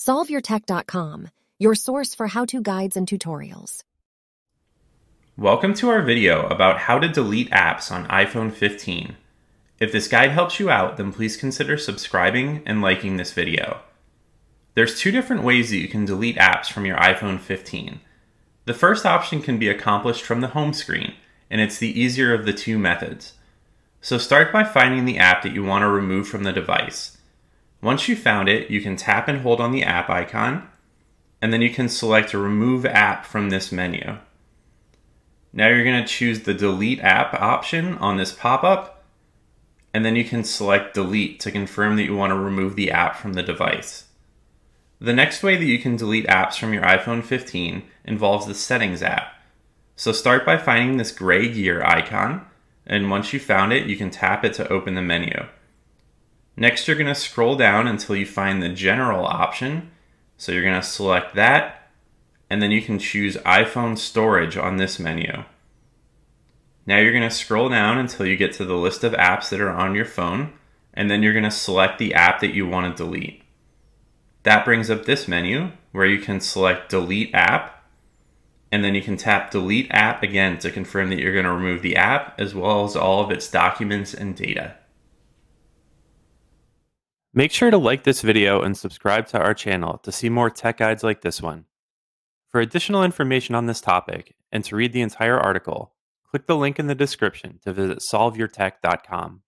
SolveYourTech.com, your source for how-to guides and tutorials. Welcome to our video about how to delete apps on iPhone 15. If this guide helps you out, then please consider subscribing and liking this video. There's two different ways that you can delete apps from your iPhone 15. The first option can be accomplished from the home screen, and it's the easier of the two methods. So start by finding the app that you want to remove from the device. Once you've found it, you can tap and hold on the app icon, and then you can select Remove App from this menu. Now you're going to choose the Delete App option on this pop-up, and then you can select Delete to confirm that you want to remove the app from the device. The next way that you can delete apps from your iPhone 15 involves the Settings app. So start by finding this gray gear icon, and once you've found it, you can tap it to open the menu. Next, you're going to scroll down until you find the General option. So you're going to select that, and then you can choose iPhone Storage on this menu. Now you're going to scroll down until you get to the list of apps that are on your phone, and then you're going to select the app that you want to delete. That brings up this menu where you can select Delete App, and then you can tap Delete App again to confirm that you're going to remove the app as well as all of its documents and data. Make sure to like this video and subscribe to our channel to see more tech guides like this one. For additional information on this topic and to read the entire article, click the link in the description to visit SolveYourTech.com.